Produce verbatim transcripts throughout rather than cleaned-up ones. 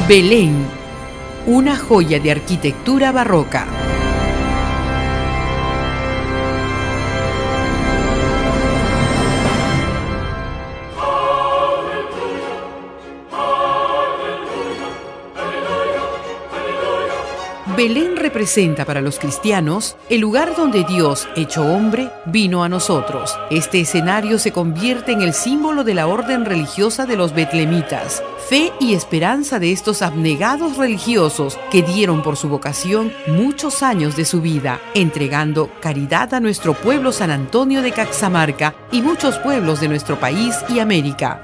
Belén, una joya de arquitectura barroca. Belén representa para los cristianos el lugar donde Dios, hecho hombre, vino a nosotros. Este escenario se convierte en el símbolo de la orden religiosa de los betlemitas, fe y esperanza de estos abnegados religiosos que dieron por su vocación muchos años de su vida, entregando caridad a nuestro pueblo San Antonio de Caxamarca y muchos pueblos de nuestro país y América.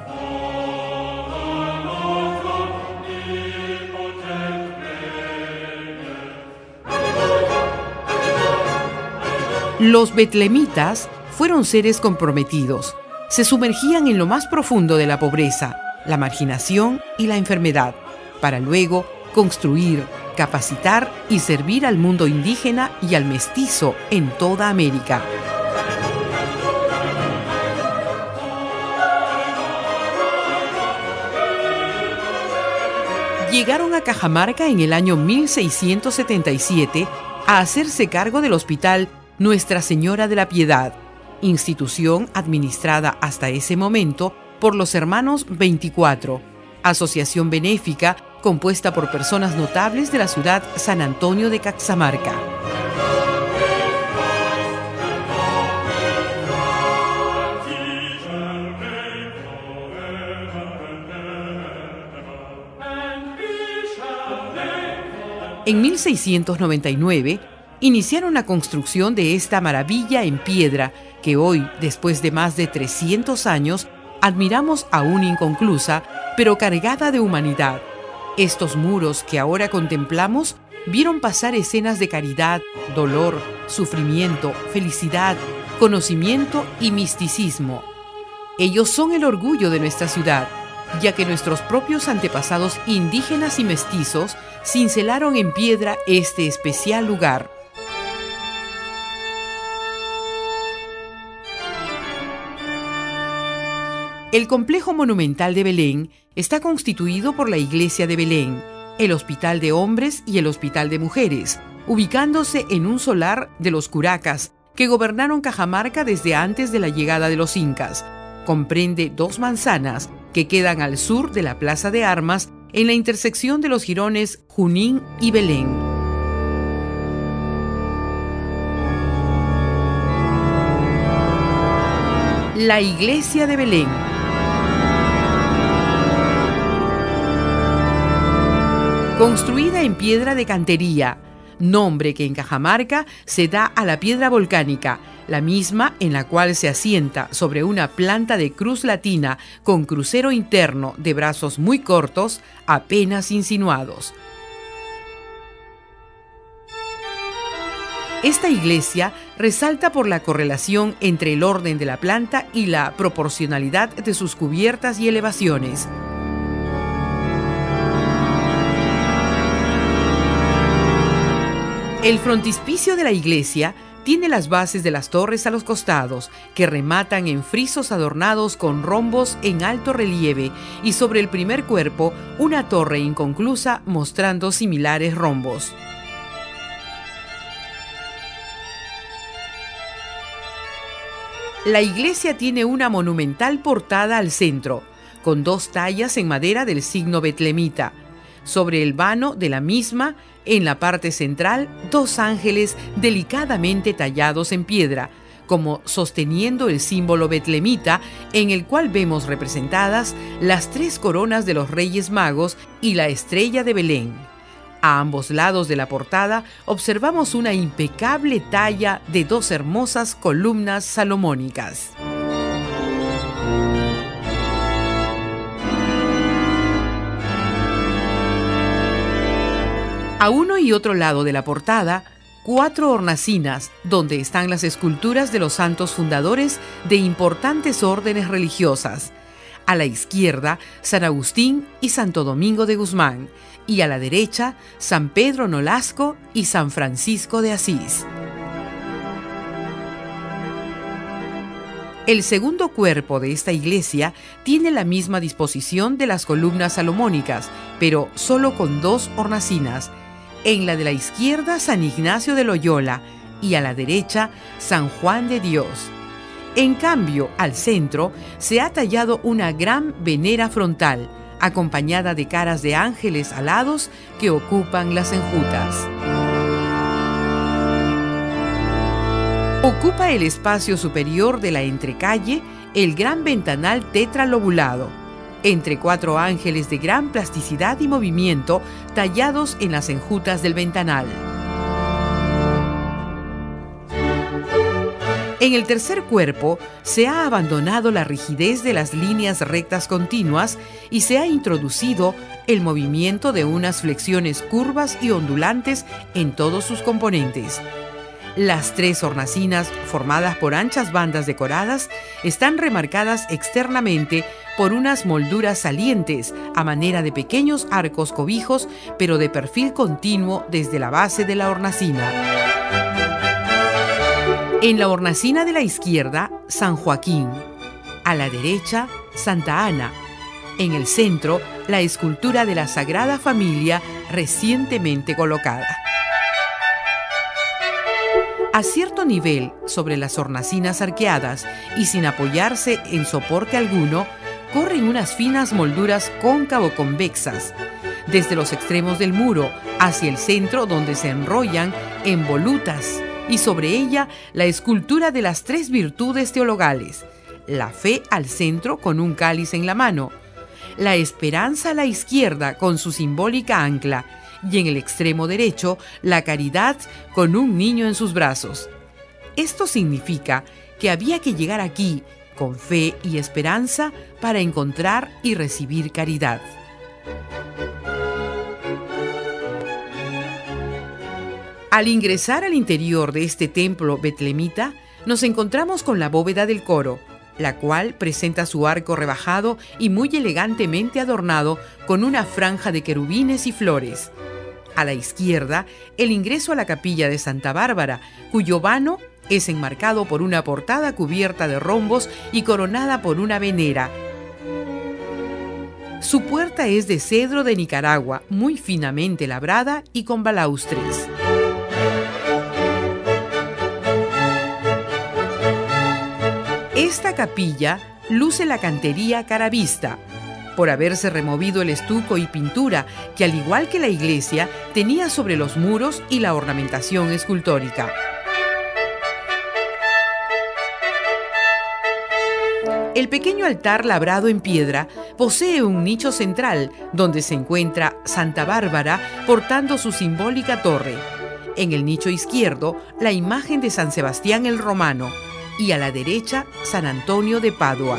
Los betlemitas fueron seres comprometidos. Se sumergían en lo más profundo de la pobreza, la marginación y la enfermedad, para luego construir, capacitar y servir al mundo indígena y al mestizo en toda América. Llegaron a Cajamarca en el año mil seiscientos setenta y siete a hacerse cargo del hospital Nuestra Señora de la Piedad, institución administrada hasta ese momento por los Hermanos veinticuatro, asociación benéfica compuesta por personas notables de la ciudad San Antonio de Caxamarca. En mil seiscientos noventa y nueve, iniciaron la construcción de esta maravilla en piedra que hoy, después de más de trescientos años, admiramos aún inconclusa, pero cargada de humanidad. Estos muros que ahora contemplamos vieron pasar escenas de caridad, dolor, sufrimiento, felicidad, conocimiento y misticismo. Ellos son el orgullo de nuestra ciudad, ya que nuestros propios antepasados indígenas y mestizos cincelaron en piedra este especial lugar. El complejo monumental de Belén está constituido por la iglesia de Belén, el hospital de hombres y el hospital de mujeres, ubicándose en un solar de los curacas, que gobernaron Cajamarca desde antes de la llegada de los incas. Comprende dos manzanas que quedan al sur de la Plaza de Armas, en la intersección de los jirones Junín y Belén. La iglesia de Belén. Construida en piedra de cantería, nombre que en Cajamarca se da a la piedra volcánica, la misma en la cual se asienta sobre una planta de cruz latina con crucero interno de brazos muy cortos, apenas insinuados. Esta iglesia resalta por la correlación entre el orden de la planta y la proporcionalidad de sus cubiertas y elevaciones. El frontispicio de la iglesia tiene las bases de las torres a los costados, que rematan en frisos adornados con rombos en alto relieve, y sobre el primer cuerpo una torre inconclusa mostrando similares rombos. La iglesia tiene una monumental portada al centro, con dos tallas en madera del signo betlemita. Sobre el vano de la misma, en la parte central, dos ángeles delicadamente tallados en piedra, como sosteniendo el símbolo betlemita, en el cual vemos representadas las tres coronas de los Reyes Magos y la estrella de Belén. A ambos lados de la portada observamos una impecable talla de dos hermosas columnas salomónicas. A uno y otro lado de la portada, cuatro hornacinas, donde están las esculturas de los santos fundadores de importantes órdenes religiosas. A la izquierda, San Agustín y Santo Domingo de Guzmán, y a la derecha, San Pedro Nolasco y San Francisco de Asís. El segundo cuerpo de esta iglesia tiene la misma disposición de las columnas salomónicas, pero solo con dos hornacinas. En la de la izquierda, San Ignacio de Loyola, y a la derecha, San Juan de Dios. En cambio, al centro se ha tallado una gran venera frontal, acompañada de caras de ángeles alados que ocupan las enjutas. Ocupa el espacio superior de la entrecalle el gran ventanal tetralobulado, entre cuatro ángeles de gran plasticidad y movimiento tallados en las enjutas del ventanal. En el tercer cuerpo se ha abandonado la rigidez de las líneas rectas continuas y se ha introducido el movimiento de unas flexiones curvas y ondulantes en todos sus componentes. Las tres hornacinas, formadas por anchas bandas decoradas, están remarcadas externamente por unas molduras salientes a manera de pequeños arcos cobijos, pero de perfil continuo desde la base de la hornacina. En la hornacina de la izquierda, San Joaquín. A la derecha, Santa Ana. En el centro, la escultura de la Sagrada Familia recientemente colocada. A cierto nivel, sobre las hornacinas arqueadas y sin apoyarse en soporte alguno, corren unas finas molduras cóncavo-convexas, desde los extremos del muro hacia el centro, donde se enrollan en volutas, y sobre ella la escultura de las tres virtudes teologales: la fe al centro con un cáliz en la mano, la esperanza a la izquierda con su simbólica ancla, y en el extremo derecho la caridad con un niño en sus brazos. Esto significa que había que llegar aquí con fe y esperanza para encontrar y recibir caridad. Al ingresar al interior de este templo betlemita, nos encontramos con la bóveda del coro, la cual presenta su arco rebajado y muy elegantemente adornado con una franja de querubines y flores. A la izquierda, el ingreso a la capilla de Santa Bárbara, cuyo vano es enmarcado por una portada cubierta de rombos y coronada por una venera. Su puerta es de cedro de Nicaragua, muy finamente labrada y con balaustres. Esta capilla luce la cantería caravista, por haberse removido el estuco y pintura que, al igual que la iglesia, tenía sobre los muros y la ornamentación escultórica. El pequeño altar labrado en piedra posee un nicho central donde se encuentra Santa Bárbara portando su simbólica torre. En el nicho izquierdo, la imagen de San Sebastián el Romano, y a la derecha, San Antonio de Padua.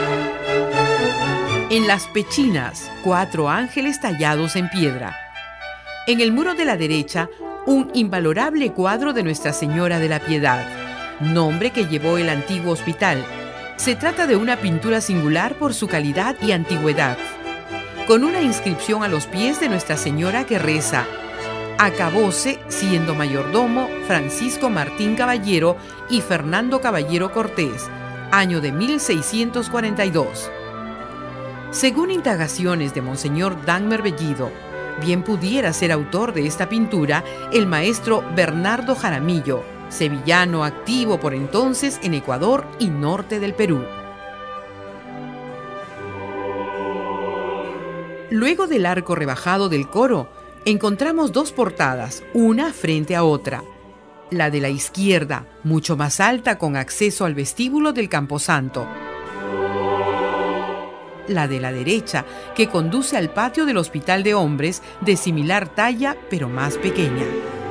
En las pechinas, cuatro ángeles tallados en piedra. En el muro de la derecha, un invalorable cuadro de Nuestra Señora de la Piedad, nombre que llevó el antiguo hospital. Se trata de una pintura singular por su calidad y antigüedad, con una inscripción a los pies de Nuestra Señora que reza: acabóse siendo mayordomo Francisco Martín Caballero y Fernando Caballero Cortés, año de mil seiscientos cuarenta y dos. Según indagaciones de Monseñor Dagmer Bellido, bien pudiera ser autor de esta pintura el maestro Bernardo Jaramillo, sevillano activo por entonces en Ecuador y norte del Perú. Luego del arco rebajado del coro, encontramos dos portadas, una frente a otra. La de la izquierda, mucho más alta, con acceso al vestíbulo del Camposanto. La de la derecha, que conduce al patio del Hospital de Hombres, de similar talla, pero más pequeña.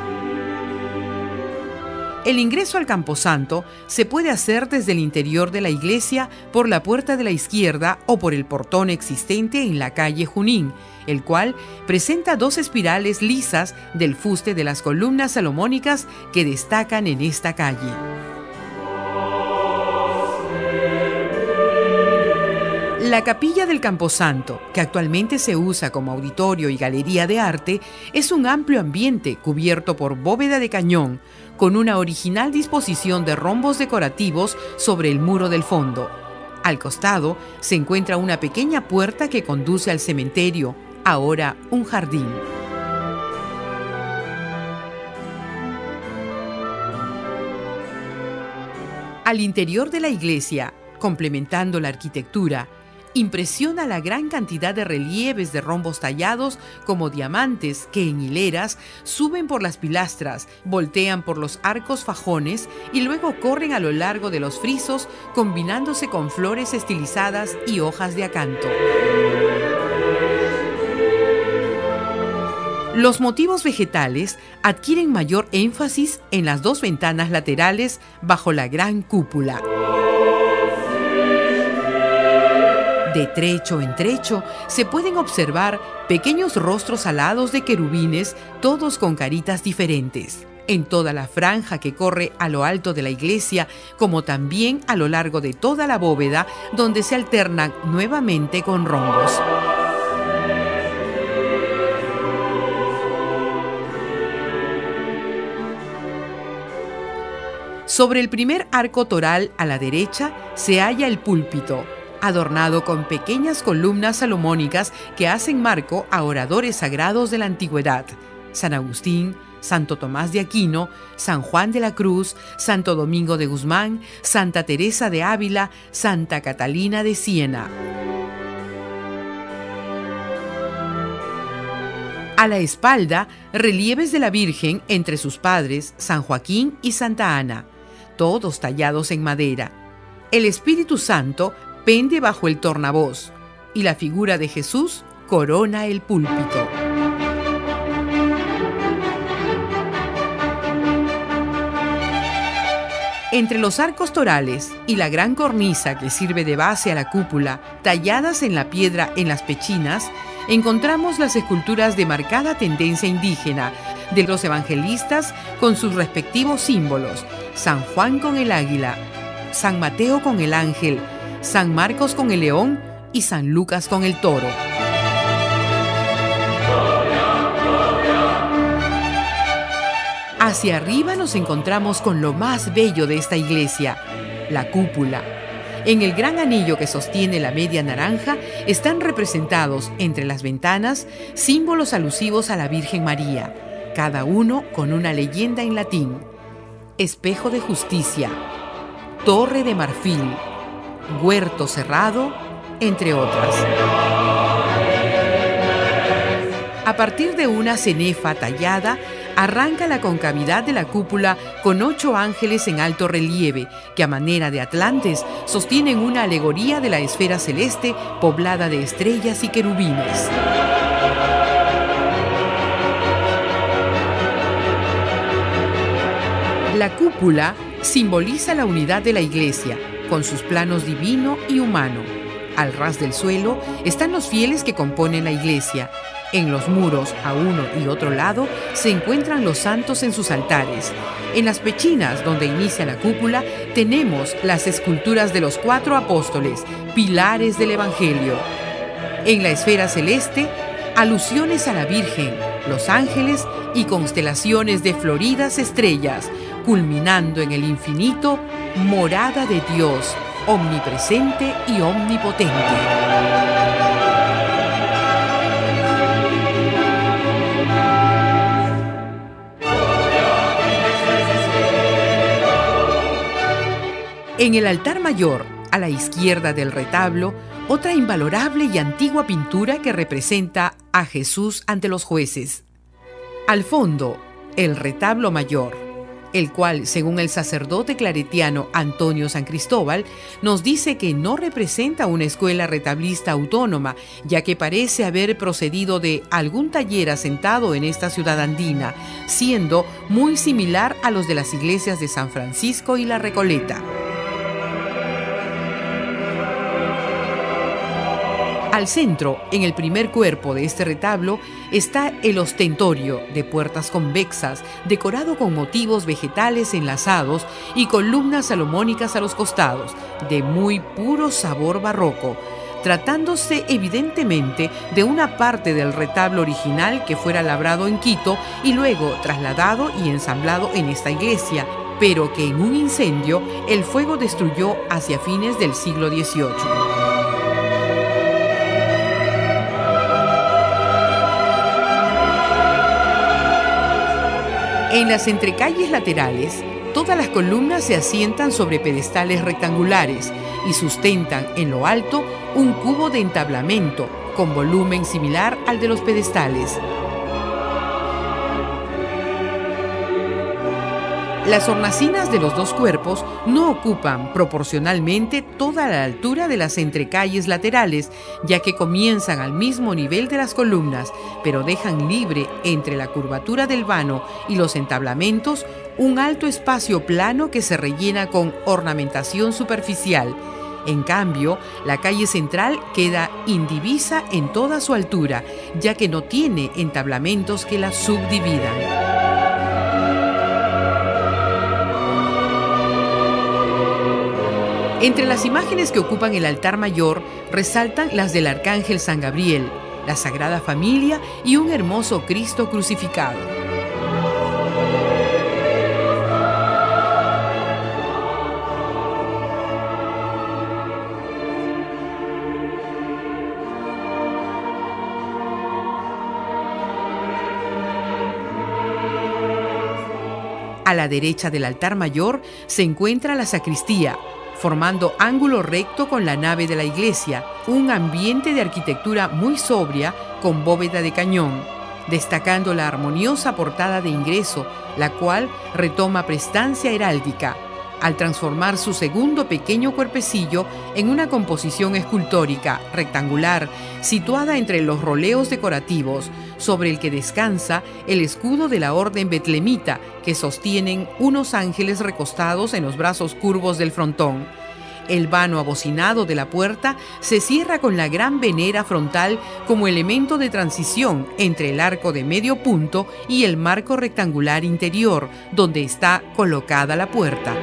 El ingreso al Camposanto se puede hacer desde el interior de la iglesia por la puerta de la izquierda o por el portón existente en la calle Junín, el cual presenta dos espirales lisas del fuste de las columnas salomónicas que destacan en esta La capilla del Camposanto, que actualmente se usa como auditorio y galería de arte, es un amplio ambiente cubierto por bóveda de cañón, con una original disposición de rombos decorativos sobre el muro del fondo. Al costado se encuentra una pequeña puerta que conduce al cementerio, ahora un jardín. Al interior de la iglesia, complementando la arquitectura, impresiona la gran cantidad de relieves de rombos tallados como diamantes que en hileras suben por las pilastras, voltean por los arcos fajones y luego corren a lo largo de los frisos combinándose con flores estilizadas y hojas de acanto. Los motivos vegetales adquieren mayor énfasis en las dos ventanas laterales bajo la gran cúpula. De trecho en trecho se pueden observar pequeños rostros alados de querubines, todos con caritas diferentes, en toda la franja que corre a lo alto de la iglesia, como también a lo largo de toda la bóveda, donde se alternan nuevamente con rombos. Sobre el primer arco toral a la derecha se halla el púlpito, adornado con pequeñas columnas salomónicas que hacen marco a oradores sagrados de la antigüedad: San Agustín, Santo Tomás de Aquino, San Juan de la Cruz, Santo Domingo de Guzmán, Santa Teresa de Ávila, Santa Catalina de Siena. A la espalda, relieves de la Virgen entre sus padres, San Joaquín y Santa Ana, todos tallados en madera. El Espíritu Santo pende bajo el tornavoz y la figura de Jesús corona el púlpito. Entre los arcos torales y la gran cornisa que sirve de base a la cúpula, talladas en la piedra en las pechinas, encontramos las esculturas de marcada tendencia indígena de los evangelistas con sus respectivos símbolos: San Juan con el águila, San Mateo con el ángel, San Marcos con el león y San Lucas con el toro. Hacia arriba nos encontramos con lo más bello de esta iglesia, la cúpula. En el gran anillo que sostiene la media naranja están representados entre las ventanas símbolos alusivos a la Virgen María, cada uno con una leyenda en latín: espejo de justicia, torre de marfil, huerto cerrado, entre otras. A partir de una cenefa tallada, arranca la concavidad de la cúpula con ocho ángeles en alto relieve, que a manera de atlantes sostienen una alegoría de la esfera celeste poblada de estrellas y querubines. La cúpula simboliza la unidad de la iglesia, con sus planos divino y humano. Al ras del suelo están los fieles que componen la iglesia. En los muros, a uno y otro lado, se encuentran los santos en sus altares. En las pechinas, donde inicia la cúpula, tenemos las esculturas de los cuatro apóstoles, pilares del Evangelio. En la esfera celeste, alusiones a la Virgen, los ángeles y constelaciones de floridas estrellas, culminando en el infinito, morada de Dios, omnipresente y omnipotente. En el altar mayor, a la izquierda del retablo, otra invalorable y antigua pintura que representa a Jesús ante los jueces. Al fondo, el retablo mayor, el cual, según el sacerdote claretiano Antonio San Cristóbal, nos dice que no representa una escuela retablista autónoma, ya que parece haber procedido de algún taller asentado en esta ciudad andina, siendo muy similar a los de las iglesias de San Francisco y La Recoleta. Al centro, en el primer cuerpo de este retablo, está el ostentorio de puertas convexas, decorado con motivos vegetales enlazados y columnas salomónicas a los costados, de muy puro sabor barroco. tratándose evidentemente de una parte del retablo original que fuera labrado en Quito y luego trasladado y ensamblado en esta iglesia, pero que en un incendio el fuego destruyó hacia fines del siglo dieciocho. En las entrecalles laterales, todas las columnas se asientan sobre pedestales rectangulares y sustentan en lo alto un cubo de entablamento con volumen similar al de los pedestales. Las hornacinas de los dos cuerpos no ocupan proporcionalmente toda la altura de las entrecalles laterales, ya que comienzan al mismo nivel de las columnas, pero dejan libre entre la curvatura del vano y los entablamentos un alto espacio plano que se rellena con ornamentación superficial. En cambio, la calle central queda indivisa en toda su altura, ya que no tiene entablamentos que la subdividan. Entre las imágenes que ocupan el altar mayor resaltan las del Arcángel San Gabriel, la Sagrada Familia y un hermoso Cristo crucificado. A la derecha del altar mayor se encuentra la sacristía, formando ángulo recto con la nave de la iglesia, un ambiente de arquitectura muy sobria con bóveda de cañón, destacando la armoniosa portada de ingreso, la cual retoma prestancia heráldica, al transformar su segundo pequeño cuerpecillo en una composición escultórica rectangular situada entre los roleos decorativos, sobre el que descansa el escudo de la orden betlemita que sostienen unos ángeles recostados en los brazos curvos del frontón. El vano abocinado de la puerta se cierra con la gran venera frontal como elemento de transición entre el arco de medio punto y el marco rectangular interior, donde está colocada la puerta.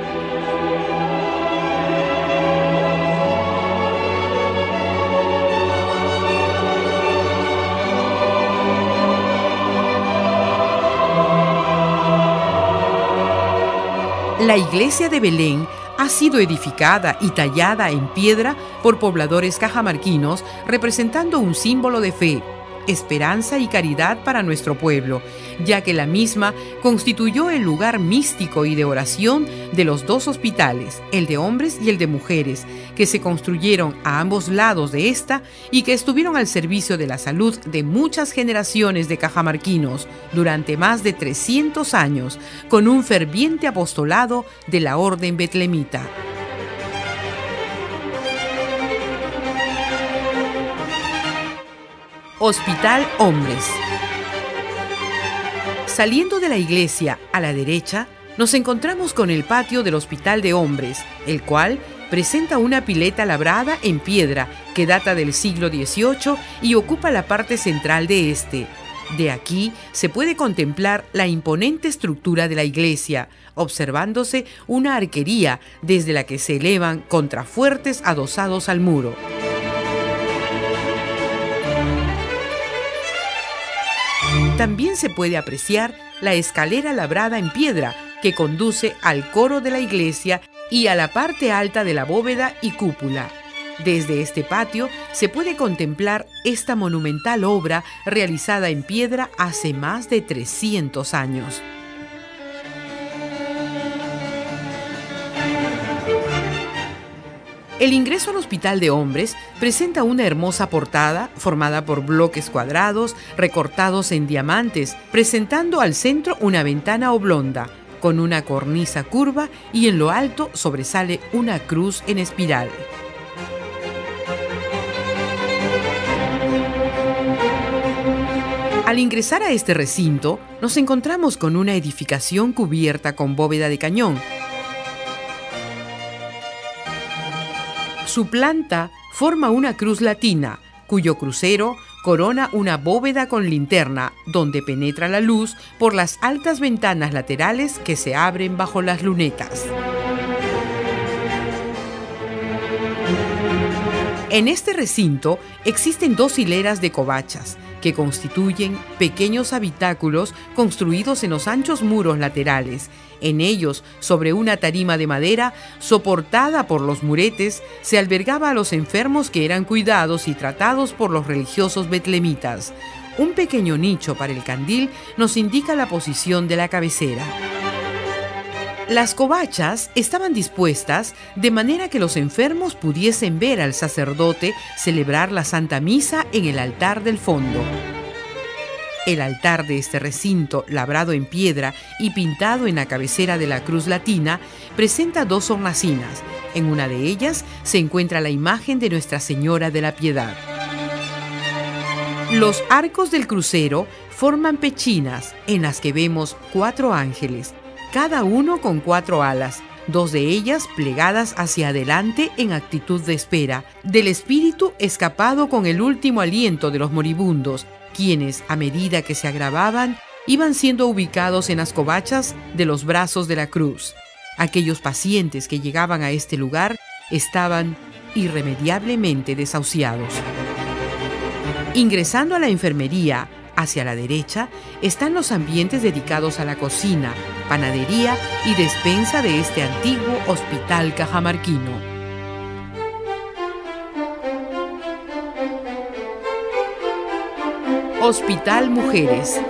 La iglesia de Belén ha sido edificada y tallada en piedra por pobladores cajamarquinos, representando un símbolo de fe, esperanza y caridad para nuestro pueblo, ya que la misma constituyó el lugar místico y de oración de los dos hospitales, el de hombres y el de mujeres, que se construyeron a ambos lados de esta y que estuvieron al servicio de la salud de muchas generaciones de cajamarquinos durante más de trescientos años, con un ferviente apostolado de la orden betlemita. Hospital Hombres. Saliendo de la iglesia a la derecha, nos encontramos con el patio del Hospital de Hombres, el cual presenta una pileta labrada en piedra que data del siglo dieciocho y ocupa la parte central de este. De aquí se puede contemplar la imponente estructura de la iglesia, observándose una arquería desde la que se elevan contrafuertes adosados al muro. También se puede apreciar la escalera labrada en piedra que conduce al coro de la iglesia y a la parte alta de la bóveda y cúpula. Desde este patio se puede contemplar esta monumental obra realizada en piedra hace más de trescientos años. El ingreso al Hospital de Hombres presenta una hermosa portada formada por bloques cuadrados recortados en diamantes, presentando al centro una ventana oblonga, con una cornisa curva y en lo alto sobresale una cruz en espiral. Al ingresar a este recinto, nos encontramos con una edificación cubierta con bóveda de cañón. Su planta forma una cruz latina, cuyo crucero corona una bóveda con linterna, donde penetra la luz por las altas ventanas laterales que se abren bajo las lunetas. En este recinto existen dos hileras de covachas, que constituyen pequeños habitáculos construidos en los anchos muros laterales. En ellos, sobre una tarima de madera, soportada por los muretes, se albergaba a los enfermos que eran cuidados y tratados por los religiosos betlemitas. Un pequeño nicho para el candil nos indica la posición de la cabecera. Las covachas estaban dispuestas de manera que los enfermos pudiesen ver al sacerdote celebrar la Santa Misa en el altar del fondo. El altar de este recinto, labrado en piedra y pintado en la cabecera de la cruz latina, presenta dos hornacinas. En una de ellas se encuentra la imagen de Nuestra Señora de la Piedad. Los arcos del crucero forman pechinas en las que vemos cuatro ángeles, cada uno con cuatro alas, dos de ellas plegadas hacia adelante en actitud de espera, del espíritu escapado con el último aliento de los moribundos, quienes, a medida que se agravaban, iban siendo ubicados en las covachas de los brazos de la cruz. Aquellos pacientes que llegaban a este lugar estaban irremediablemente desahuciados. Ingresando a la enfermería, hacia la derecha, están los ambientes dedicados a la cocina, panadería y despensa de este antiguo hospital cajamarquino. Hospital Mujeres.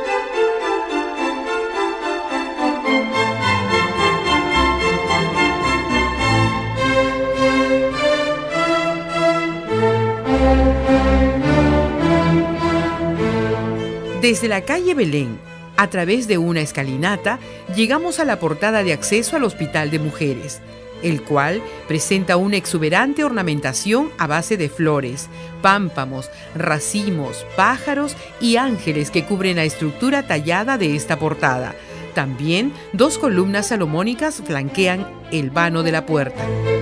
Desde la calle Belén, a través de una escalinata, llegamos a la portada de acceso al Hospital de Mujeres, el cual presenta una exuberante ornamentación a base de flores, pámpamos, racimos, pájaros y ángeles que cubren la estructura tallada de esta portada. También dos columnas salomónicas flanquean el vano de la puerta.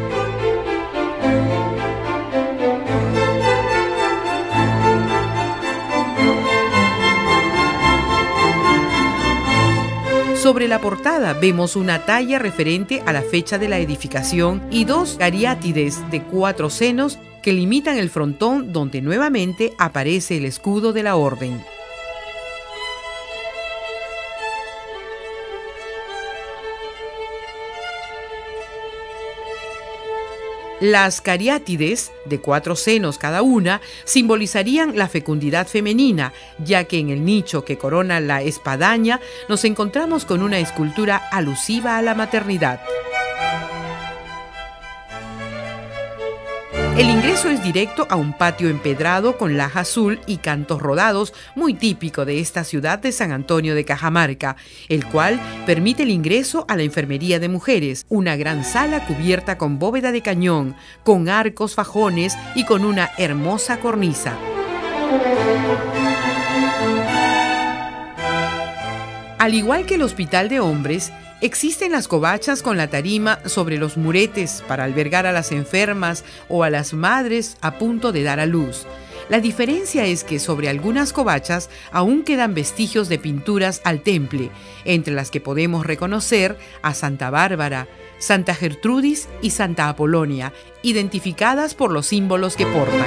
Sobre la portada vemos una talla referente a la fecha de la edificación y dos cariátides de cuatro senos que limitan el frontón, donde nuevamente aparece el escudo de la orden. Las cariátides, de cuatro senos cada una, simbolizarían la fecundidad femenina, ya que en el nicho que corona la espadaña nos encontramos con una escultura alusiva a la maternidad. El ingreso es directo a un patio empedrado con laja azul y cantos rodados, muy típico de esta ciudad de San Antonio de Cajamarca, el cual permite el ingreso a la enfermería de mujeres, una gran sala cubierta con bóveda de cañón, con arcos fajones y con una hermosa cornisa. Al igual que el hospital de hombres, existen las covachas con la tarima sobre los muretes para albergar a las enfermas o a las madres a punto de dar a luz. La diferencia es que sobre algunas covachas aún quedan vestigios de pinturas al temple, entre las que podemos reconocer a Santa Bárbara, Santa Gertrudis y Santa Apolonia, identificadas por los símbolos que portan.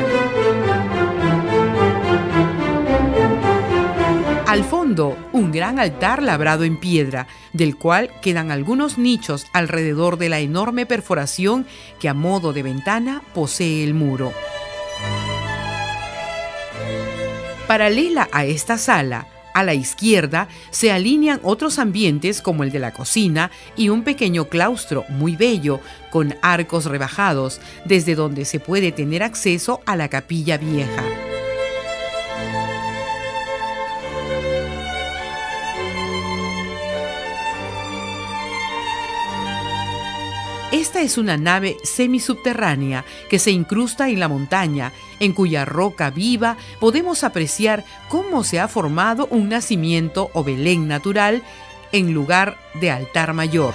Al fondo, un gran altar labrado en piedra, del cual quedan algunos nichos alrededor de la enorme perforación que a modo de ventana posee el muro. Paralela a esta sala, a la izquierda, se alinean otros ambientes como el de la cocina y un pequeño claustro muy bello, con arcos rebajados, desde donde se puede tener acceso a la capilla vieja. Esta es una nave semisubterránea que se incrusta en la montaña, en cuya roca viva podemos apreciar cómo se ha formado un nacimiento o Belén natural en lugar de altar mayor.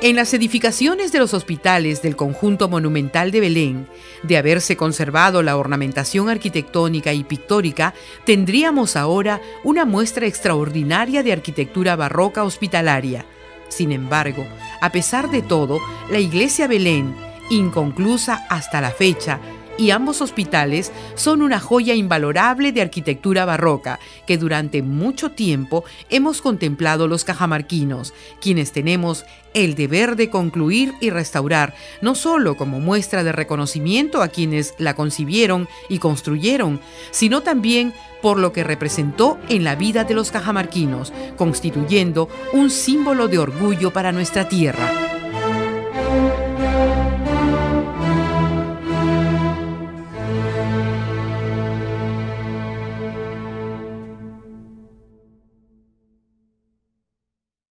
En las edificaciones de los hospitales del conjunto monumental de Belén, de haberse conservado la ornamentación arquitectónica y pictórica, tendríamos ahora una muestra extraordinaria de arquitectura barroca hospitalaria. Sin embargo, a pesar de todo, la iglesia Belén, inconclusa hasta la fecha, y ambos hospitales son una joya invalorable de arquitectura barroca que durante mucho tiempo hemos contemplado los cajamarquinos, quienes tenemos el deber de concluir y restaurar, no solo como muestra de reconocimiento a quienes la concibieron y construyeron, sino también por lo que representó en la vida de los cajamarquinos, constituyendo un símbolo de orgullo para nuestra tierra.